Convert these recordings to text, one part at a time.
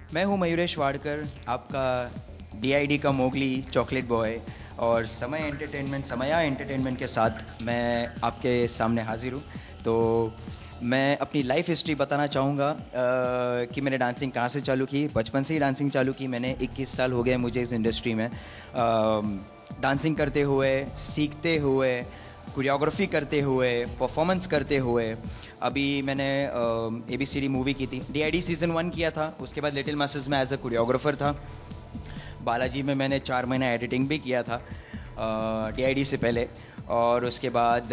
मैं हूँ मयूरेश वाडकर, आपका डीआईडी का मोगली चॉकलेट बॉय, और समया एंटरटेनमेंट के साथ मैं आपके सामने हाजिर हूँ। तो मैं अपनी लाइफ हिस्ट्री बताना चाहूँगा कि मैंने डांसिंग कहाँ से चालू की। बचपन से ही डांसिंग चालू की मैंने। 21 साल हो गए मुझे इस इंडस्ट्री में डांसिंग करते हुए, सीखते हुए, कोरियोग्राफी करते हुए, परफॉर्मेंस करते हुए। अभी मैंने ABCD मूवी की थी, DID सीज़न 1 किया था, उसके बाद लिटिल मास्टर्स में एज अ कोरियोग्राफर था। बालाजी में मैंने 4 महीना एडिटिंग भी किया था DID से पहले। और उसके बाद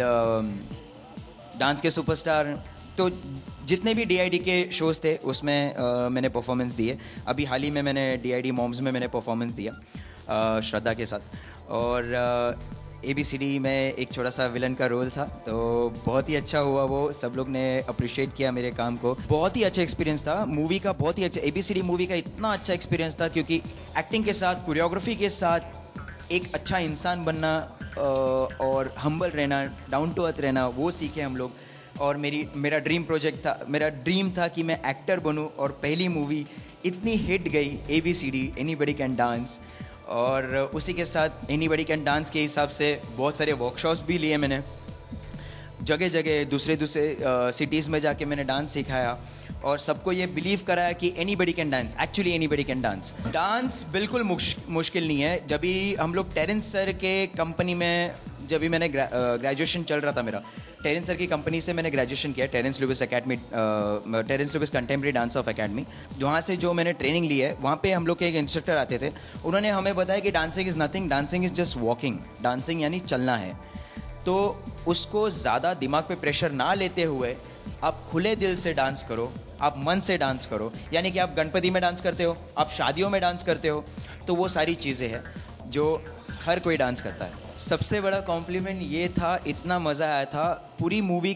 डांस के सुपरस्टार, तो जितने भी DID के शोज़ थे उसमें मैंने परफॉर्मेंस दिए। अभी हाल ही में मैंने DID मॉम्स में मैंने परफॉर्मेंस दिया श्रद्धा के साथ। और ABCD में एक छोटा सा विलन का रोल था, तो बहुत ही अच्छा हुआ। वो सब लोग ने अप्रिशिएट किया मेरे काम को। बहुत ही अच्छा एक्सपीरियंस था मूवी का, बहुत ही अच्छा। ABCD मूवी का इतना अच्छा एक्सपीरियंस था क्योंकि एक्टिंग के साथ, कोरियोग्राफी के साथ एक अच्छा इंसान बनना और हम्बल रहना, डाउन टू अर्थ रहना, वो सीखे हम लोग। और मेरा ड्रीम था कि मैं एक्टर बनूं, और पहली मूवी इतनी हिट गई ABCD, एनीबॉडी कैन डांस। और उसी के साथ एनीबॉडी कैन डांस के हिसाब से बहुत सारे वर्कशॉप्स भी लिए मैंने। जगह जगह दूसरे सिटीज़ में जाके मैंने डांस सिखाया और सबको ये बिलीव कराया कि anybody can dance, actually anybody can dance. Dance बिल्कुल मुश्किल नहीं है। जब भी हम लोग टेरेंस सर के कंपनी में, जब भी मैंने ग्रेजुएशन चल रहा था मेरा, टेरेंस सर की कंपनी से मैंने ग्रेजुएशन किया, Terence Lewis contemporary dance of academy. वहाँ से जो मैंने ट्रेनिंग ली है, वहाँ पे हम लोग के एक इंस्ट्रक्टर आते थे। उन्होंने हमें बताया कि dancing is nothing, dancing is just walking. Dancing यानी चलना है। तो उसको ज़्यादा दिमाग पे प्रेशर ना लेते हुए आप खुले दिल से डांस करो, आप मन से डांस करो। यानी कि आप गणपति में डांस करते हो, आप शादियों में डांस करते हो, तो वो सारी चीज़ें हैं जो हर कोई डांस करता है। सबसे बड़ा कॉम्प्लीमेंट ये था, इतना मज़ा आया था पूरी मूवी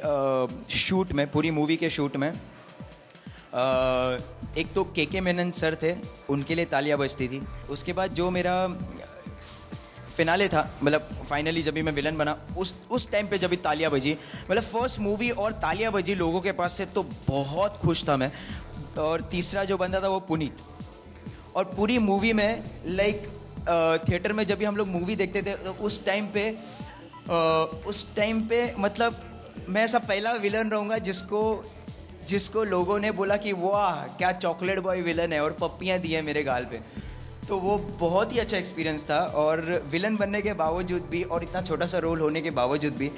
के शूट में। एक तो KK मेनन सर थे, उनके लिए तालियां बजती थी। उसके बाद जो मेरा फिनाले था, मतलब फाइनली जब भी मैं विलन बना, उस टाइम पे जब भी तालियां बजी, मतलब फर्स्ट मूवी और तालियां बजी लोगों के पास से, तो बहुत खुश था मैं। और तीसरा जो बंदा था वो पुनीत। और पूरी मूवी में थिएटर में जब भी हम लोग मूवी देखते थे, तो उस टाइम पे मतलब मैं ऐसा पहला विलन रहूँगा जिसको लोगों ने बोला कि वाह क्या चॉकलेट बॉय विलन है, और पप्पियाँ दी हैं मेरे गाल पे। तो वो बहुत ही अच्छा एक्सपीरियंस था। और विलन बनने के बावजूद भी, और इतना छोटा सा रोल होने के बावजूद भी,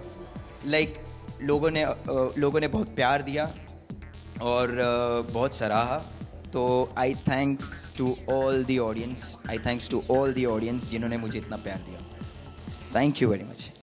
लोगों ने बहुत प्यार दिया और बहुत सराहा। तो I thanks to all the audience जिन्होंने मुझे इतना प्यार दिया। Thank you very much.